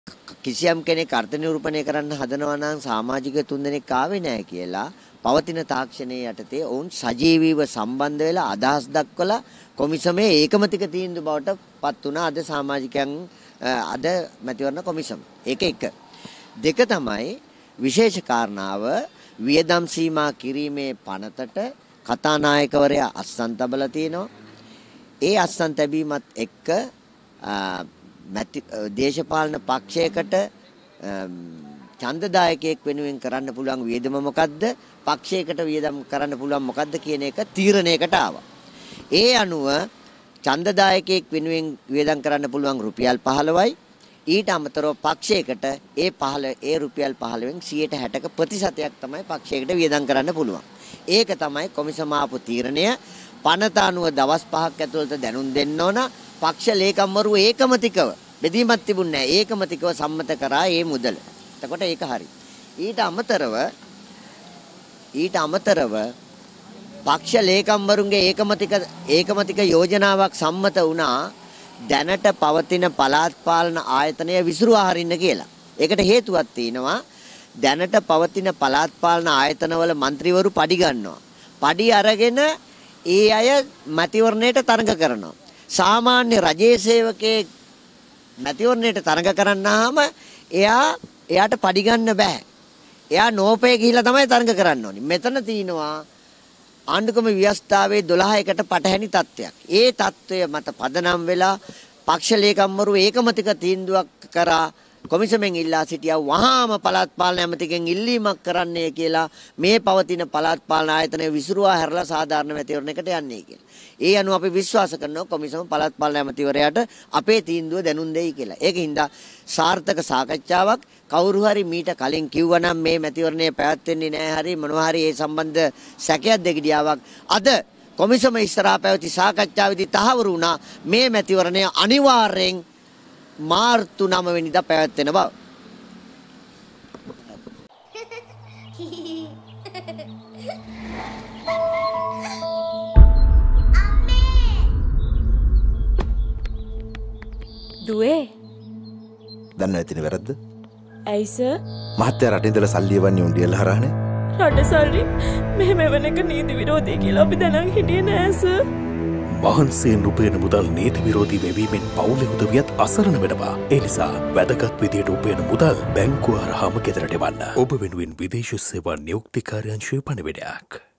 කිසියම් කෙනෙක් අර්ථ නිරූපණය කරන්න හදනවා නම් සමාජික තුන්දෙනෙක් ආවේ නැහැ කියලා පවතින තාක්ෂණයේ යටතේ ඔවුන් සජීවීව සම්බන්ධ වෙලා අදහස් දක්වලා කොමිසමේ ඒකමතික තීන්දුව බවට පත් වුණා අද සමාජිකයන් අද මැතිවරණ කොමිසම. ඒක එක. දෙක තමයි විශේෂ කාරණාව වියදම් සීමා කිරීමේ පනතට කතානායකවරයා අස්සන් තබලා තිනවා. ඒ අස්සන් තැබීමත් එක්ක දේශපාලන පක්ෂයකට ඡන්දදායකයෙක් වෙනුවෙන් කරන්න පුළුවන් වියදම මොකද්ද? පක්ෂයකට වියදම් කරන්න පුළුවන් මොකද්ද කියන එක තීරණයකට ආවා. ඒ අනුව ඡන්දදායකයෙක් වෙනුවෙන් වියදම් කරන්න පුළුවන් රුපියල් 15යි. ඊට අමතරව පක්ෂයකට ඒ රුපියල් 15න් 60%ක ප්‍රතිශතයක් තමයි පක්ෂයකට වියදම් කරන්න පුළුවන්. ඒක තමයි කොමිසම ආපු තීරණය. පනත අනුව දවස් 5ක් ඇතුළත දැනුම් දෙන්න ඕන. පක්ෂ ලේකම්වරු ඒකමතිකව බෙදීමක් තිබුණේ නැහැ. ඒකමතිකව සම්මත කරා මේ මුදල. එතකොට ඒක හරි. ඊට අමතරව පක්ෂ ලේකම්වරුන්ගේ ඒකමතික යෝජනාවක් සම්මත වුණා දැනට පවතින පළාත් පාලන ආයතනය විසිරුවා හරින්න කියලා. ඒකට හේතුවක් තියෙනවා. දැනට පවතින පළාත් පාලන ආයතනවල മന്ത്രിවරු පඩි ගන්නවා. පඩි අරගෙන ඒ අය මැතිවරණයට තරඟ කරනවා. සාමාන්‍ය රජයේ සේවකයෙක් මැතිවරණයට තරඟ කරන්නාම එයාට පඩි ගන්න බෑ. එයා නෝපේ ගිහිල්ලා තමයි තරඟ කරන්න ඕනි. මෙතන තියෙනවා ආණ්ඩුක්‍රම ව්‍යවස්ථාවේ 12කට පටහැනි තත්ත්වයක්. ඒ තත්ත්වය මත පදනම් වෙලා පක්ෂ ලේකම්වරු ඒකමතික තීන්දුවක් කරා කොමිසමෙන් ඉල්ලා සිටියා වහාම පළාත් පාලන ඇමතිගෙන් ඉල්ලීමක් කරන්නය කියලා මේ පවතින පළාත් පාලන ආයතනය විසිරුවා හැරලා සාධාරණ මැතිවරණයකට යන්නේ කියලා. ඒ අනුව අපි විශ්වාස කරනවා කොමිසම පළාත් පාලන ඇමතිවරයාට අපේ තීන්දුව දැනුම් දෙයි කියලා. ඒකින්ද සාර්ථක සාකච්ඡාවක් කවුරු හරි මීට කලින් කිව්වනම් මේ මැතිවරණය පැවැත්වෙන්නේ නැහැ හරි මොනවා හරි ඒ සම්බන්ධ සැකයක් දෙගිඩියාවක් අද කොමිසම ඉස්සරහා පැවති සාකච්ඡාවේදී තහවුරු වුණා මේ මැතිවරණය අනිවාර්යෙන් මාර්තු 9 වෙනිදා පැවැත්වෙන බව. දුවේ දන්න ඇතිනේ වැරද්ද? ඇයි සර්? මහත්තයා රටින් ඉඳලා සල්ලි එවන්නේ උන්ඩියල් හරහානේ. රට සල්ලි මෙහෙම වෙන එක නීති විරෝධී කියලා අපි දැනන් හිටියේ නෑ සර්. මහන්සියෙන් උපයන මුදල් නීති විරෝධී වෙවීමෙන් පවුලේ උදවියත් අසරණ වෙනවා. ඒ නිසා වැදගත් විදියට උපයන මුදල් බැංකුව හරහාම ගෙදරට එවන්න. ඔබ වෙනුවෙන් විදේශ සේවා නියුක්ති කාර්යාංශයේ පණිවිඩයක්.